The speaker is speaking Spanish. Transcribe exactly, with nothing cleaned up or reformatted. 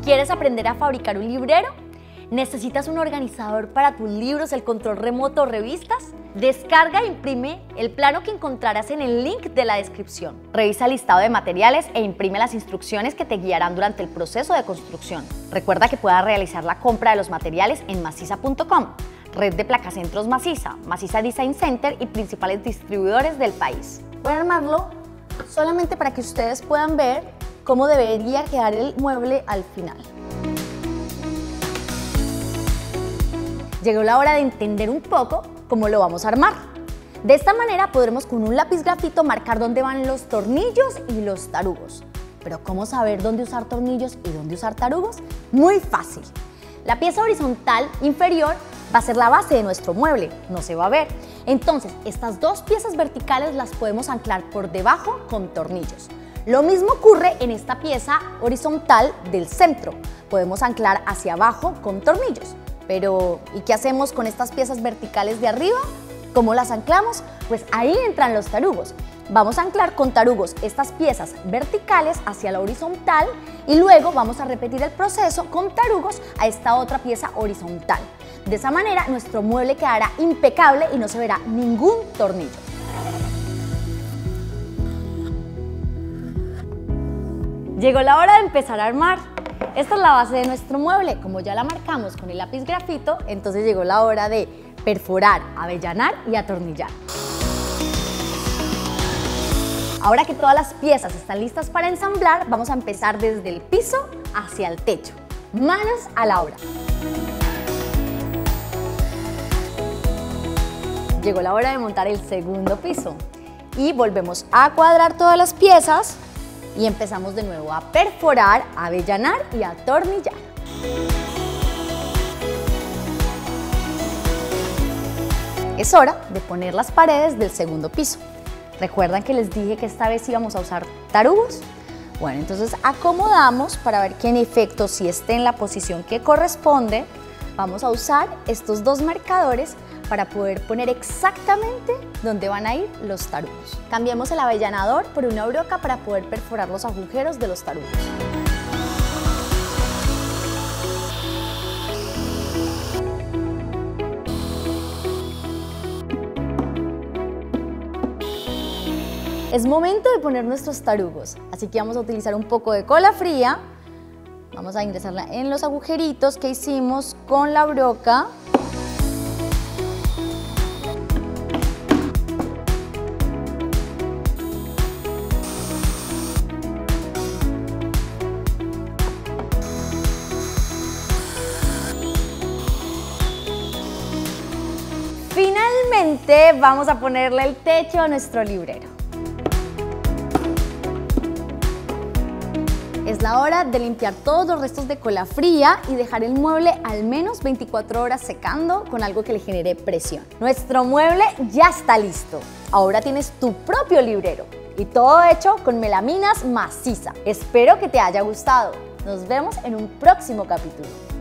¿Quieres aprender a fabricar un librero? ¿Necesitas un organizador para tus libros, el control remoto o revistas? Descarga e imprime el plano que encontrarás en el link de la descripción. Revisa el listado de materiales e imprime las instrucciones que te guiarán durante el proceso de construcción. Recuerda que puedas realizar la compra de los materiales en maciza punto com, red de placacentros Maciza, Maciza Design Center y principales distribuidores del país. Voy a armarlo solamente para que ustedes puedan ver cómo debería quedar el mueble al final. Llegó la hora de entender un poco cómo lo vamos a armar. De esta manera podremos con un lápiz grafito marcar dónde van los tornillos y los tarugos. Pero ¿cómo saber dónde usar tornillos y dónde usar tarugos? Muy fácil. La pieza horizontal inferior va a ser la base de nuestro mueble, no se va a ver. Entonces, estas dos piezas verticales las podemos anclar por debajo con tornillos. Lo mismo ocurre en esta pieza horizontal del centro. Podemos anclar hacia abajo con tornillos. Pero, ¿y qué hacemos con estas piezas verticales de arriba? ¿Cómo las anclamos? Pues ahí entran los tarugos. Vamos a anclar con tarugos estas piezas verticales hacia la horizontal y luego vamos a repetir el proceso con tarugos a esta otra pieza horizontal. De esa manera nuestro mueble quedará impecable y no se verá ningún tornillo. Llegó la hora de empezar a armar. Esta es la base de nuestro mueble. Como ya la marcamos con el lápiz grafito, entonces llegó la hora de perforar, avellanar y atornillar. Ahora que todas las piezas están listas para ensamblar, vamos a empezar desde el piso hacia el techo. Manos a la obra. Llegó la hora de montar el segundo piso y volvemos a cuadrar todas las piezas y empezamos de nuevo a perforar, avellanar y atornillar. Es hora de poner las paredes del segundo piso. ¿Recuerdan que les dije que esta vez íbamos a usar tarugos? Bueno, entonces acomodamos para ver que en efecto sí esté en la posición que corresponde. Vamos a usar estos dos marcadores para poder poner exactamente dónde van a ir los tarugos. Cambiamos el avellanador por una broca para poder perforar los agujeros de los tarugos. Es momento de poner nuestros tarugos, así que vamos a utilizar un poco de cola fría. Vamos a ingresarla en los agujeritos que hicimos con la broca. Finalmente vamos a ponerle el techo a nuestro librero. Es la hora de limpiar todos los restos de cola fría y dejar el mueble al menos veinticuatro horas secando con algo que le genere presión. Nuestro mueble ya está listo. Ahora tienes tu propio librero y todo hecho con melaminas Maciza. Espero que te haya gustado. Nos vemos en un próximo capítulo.